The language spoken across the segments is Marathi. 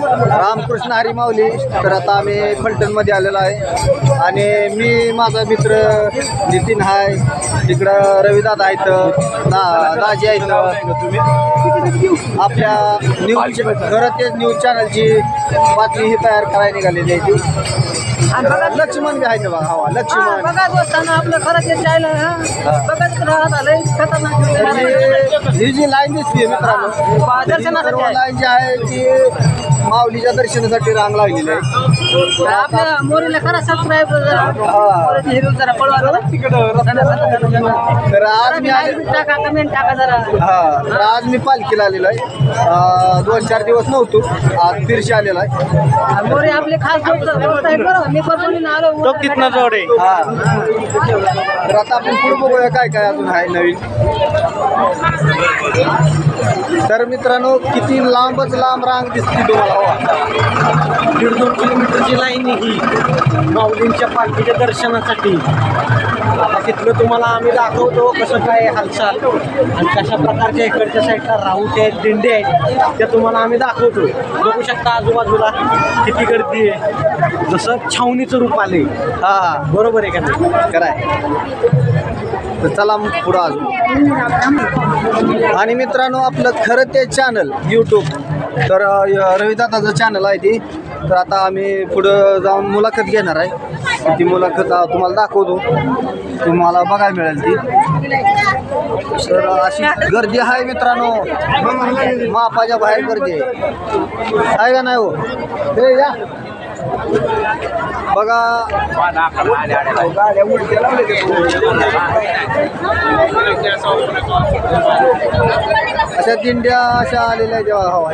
रामकृष्ण हरी माऊली. तर आता आम्ही फलटणमध्ये आलेलो आहे आणि मी माझा मित्र नितीन आहे, तिकडं रविदादा आहेत, दाजी आहेत. आपल्या न्यूज खरं तेच न्यूज चॅनलची बातमी ही तयार करायला निघालेली आहे ती. लक्ष्मण बी आहे ना बघा. हवा लक्ष्मण बघा दोस्तांना आपलं खरं ते चायला बघत राहत आलंय खतरनाक. ही जी लाईन दिसते मित्रांनो, लाईन जी आहे ती माऊलीच्या दर्शनासाठी रांग लागलेली आहे. आपल्या मोरीला खरा सबस्क्राईब हिरो जरा पळवा तर आज मी टाका, कमेंट टाका जरा. तर आज मी पालखीला आलेलो आहे. 2-4 दिवस नव्हतो, आज फिरशी आलेला आहे. मोरे आपले खास दोस्त आहेत बरं. मी पण आलो तो कितना जोड आहे. तर आता आपण पुढे बघूया काय काय अजून आहे नवीन. तर मित्रांनो किती लांबच लांब रांग दिसते तुम्हाला. 1.5-2 किलोमीटरची लाईन ही माऊलींच्या पालखीच्या दर्शनासाठी. आता तिथलं तुम्हाला आम्ही दाखवतो कसं काय हालचाल आणि कशा प्रकारच्या इकडच्या साईडला राऊट आहेत, दिंडे आहेत, त्या तुम्हाला आम्ही दाखवतो. बघू शकता आजूबाजूला किती गर्दी आहे, जसं छावणीचं रूप आले. बरोबर आहे का नाही? कराय. तर चला पुढं अजून. आणि मित्रांनो आपलं खरं ते चॅनल यूट्यूब, तर रविदादाचं चॅनल आहे ती. तर आता आम्ही पुढं जाऊन मुलाखत घेणार आहे. ती मुलाखत तुम्हाला दाखवतो, तुम्हाला बघायला मिळेल ती. तर अशी गर्दी आहे मित्रांनो, मापाच्या बाहेर गर्दी आहे का नाही हो. हे या बघा अशा दिंड्या अशा आलेल्या जेव्हा हवा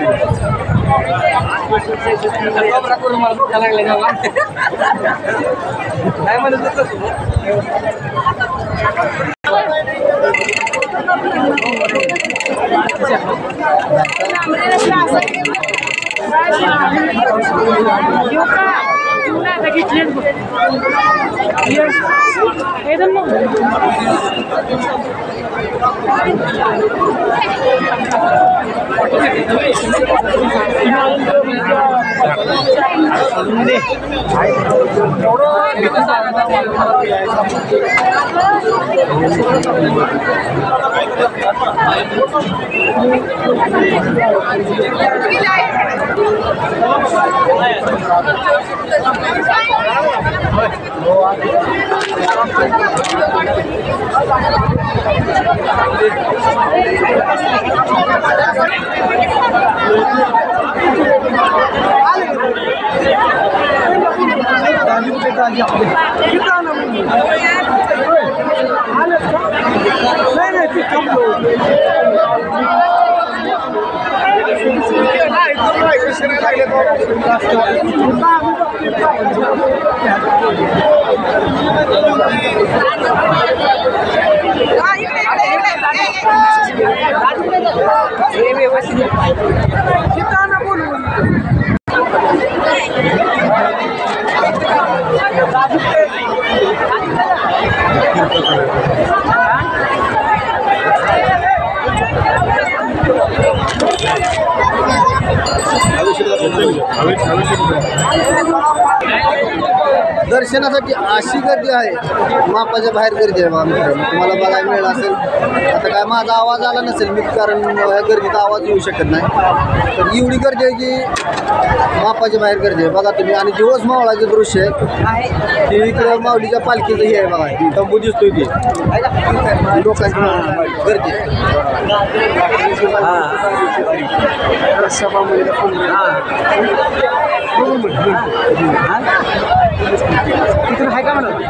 दर्शनासाठी अशी गर्दी आहे, मापाच्या बाहेर गर्दी आहे. बघा मित्रांनो तुम्हाला बघायला मिळालं असेल. आता काय माझा आवाज आला नसेल मी, कारण या गर्दीचा आवाज येऊ शकत नाही. तर एवढी गर्दी आहे की मापाच्या बाहेर गर्दी आहे बघा तुम्ही. आणि दिवस मावळाचे दृश्य आहे ते. इकडं माऊलीच्या पालखीचं हे आहे बघा, ती तंबू दिसतोय ती लोकांची गर्दी. तिकडे आहे का म्हणा.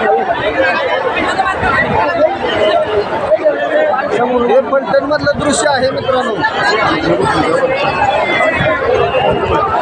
हे फलटण मधलं दृश्य आहे मित्रांनो.